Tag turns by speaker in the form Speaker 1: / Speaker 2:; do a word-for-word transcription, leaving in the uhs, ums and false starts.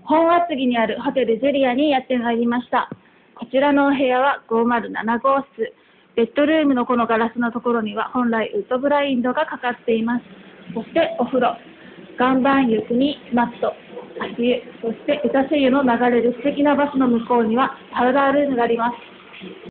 Speaker 1: 本厚木にあるホテルジェリアにやってまいりました。こちらのお部屋はごまるなな号室。ベッドルームのこのガラスのところには本来ウッドブラインドがかかっています。そしてお風呂、岩盤浴にマット、足湯、そして打たせ湯の流れる素敵なバスの向こうにはパウダールームがあります。